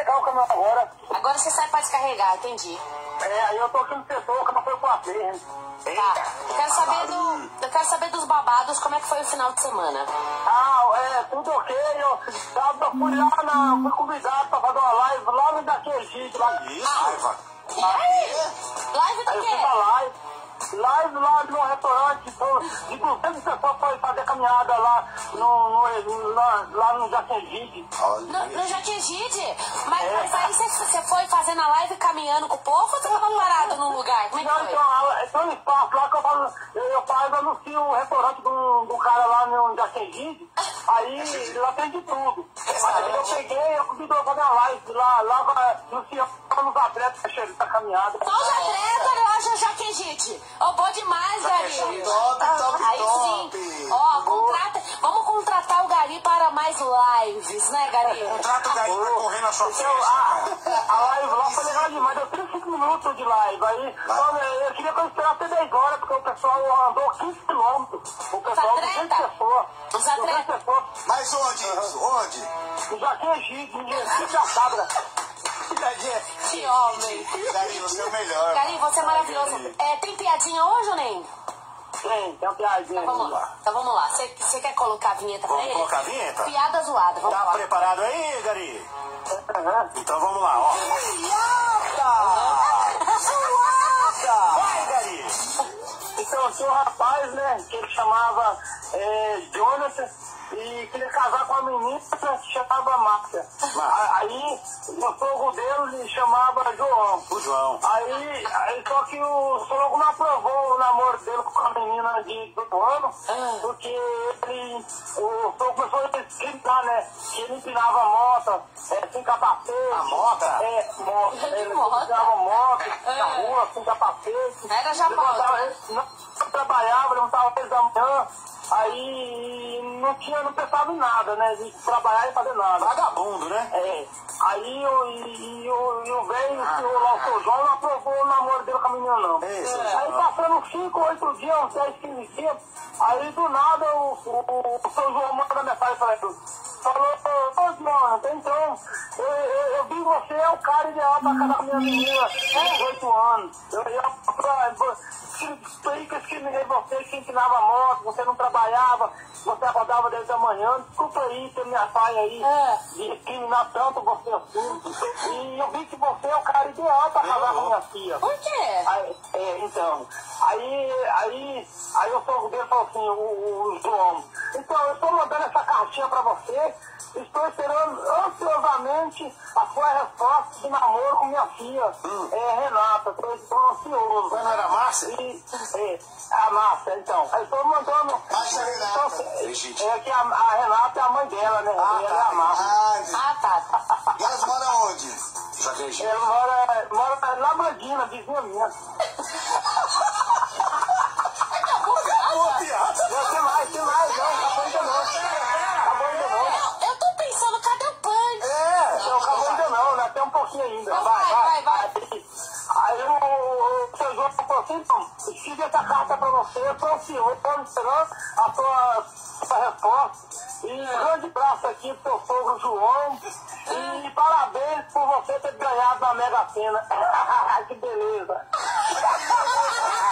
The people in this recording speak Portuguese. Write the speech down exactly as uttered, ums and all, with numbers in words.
descarregar o caminhão agora. Agora você sai pra descarregar, entendi. É, aí eu tô aqui no setor, que não foi com a frente. Tá. Eu quero saber do. Eu quero saber dos babados, como é que foi o final de semana. Ah, é, tudo ok. Eu, eu fui lá, na, fui convidado pra fazer uma live lá no daquele vídeo lá. Isso, Raiva. E aí? Live do Aí eu fui quê? pra live. Live lá no restaurante, de duzentas pessoas foi fazer caminhada lá no, no, lá, lá no Jaquejide. No, no Jaquejide? Mas, é. mas aí você, você foi fazendo a live caminhando com o povo ou você tava parado num lugar? Como é que Não, foi? então, tem um espaço lá que eu falo, eu, eu falo, eu anuncio o restaurante do, do cara lá no Jaquejide, aí lá tem de tudo. Aí eu peguei, eu convidei pra fazer uma live lá, lá anunciando os atletas que chegam pra caminhada. Só os atletas, eu acho, Jaquejide. Ô, oh, bom demais, Gari. Top, top, Aí top. sim. Ó, contrata, vamos contratar o Gari para mais lives, né, Gari? Contrata o Gari pra correr na sua Então, frente. a, a live lá foi legal demais, deu trinta e cinco minutos de live. Aí, então, eu queria que eu esperasse até dez horas, porque o pessoal andou quinze quilômetros. O pessoal, duzentas pessoas. Os atletas. pessoas. Mas onde isso? Onde? No Jaquejide, em Recife da Cabra. Que homem. Gari, você é o melhor. Gari, você é maravilhoso. É, tem piadinha hoje ou nem? Tem, tem uma piadinha. Então vamos lá. Então vamos lá. Você, você quer colocar a vinheta pra Vamos ele? colocar a vinheta? Piada zoada, vamos Tá lá. preparado aí, Gari? Uhum. Então vamos lá, ó. Piada! Zoada! Vai, Gari! Então, tinha um rapaz, né, que ele chamava é, Jonathan, e queria casar com uma menina que chamava Márcia. Aí, o sogro dele chamava João. O João. Aí, aí, só que o sogro não aprovou o namoro dele com a menina de do ano, porque ele, o sogro começou a gritar, né, que ele empinava a moto, é, sem capacete. A moto? É, moto. Ele moto? empinava moto na rua, sem capacete. Era Japão. Ele não trabalhava, levantava às seis da manhã, aí não tinha, não pensava em nada, né, de trabalhar e fazer nada. Vagabundo, né? É. Aí o, e, e o, e o velho, o senhor lá, o seu João, não aprovou o namoro dele com a menina, não. Isso, Aí passando cinco, oito dias, uns dez, quinze dias, aí do nada o, o, o seu João manda mensagem pra ele. Falou, ô João, então, eu, eu, eu vi você é o cara ideal pra casar com a minha menina, de oito anos. Eu ia pra aí que eu discriminei você, que empinava a moto, você não trabalhava, você acordava desde a manhã, desculpa aí, ter minha pai aí, É. de discriminar tanto você assim. E eu vi que você é o cara ideal pra casar com minha filha. Por quê? Aí, é, então, aí, aí, aí o sogro dele falou assim, o, o João, então eu estou mandando essa cartinha pra você, estou esperando ansiosamente a sua resposta de namoro com minha filha, hum. é, Renata, estou ansioso. Mas não era Márcia? E, é, a Márcia, então, aí estou mandando... Márcia Renata. Então, é que a, a Renata é a mãe dela, né, Ah, ela tá. é a Márcia. Ah, Ah, tá. e elas moram onde? Jaquejide. Ela mora, mora na Bandina, vizinha minha. Boa piada. Não, tem mais, tem mais, não, acabou ainda não. Acabou ainda não. Eu, eu tô pensando, cadê o punch? É, não acabou ainda não, né? Tem um pouquinho ainda. Então vai, vai, vai. Aí, aí o, o seu João falou assim, então, escrevi essa carta pra você, eu tô ansioso, tô esperando a sua, sua resposta. E grande braço aqui pro seu sogro João. E parabéns por você ter ganhado na Mega Sena. Que beleza.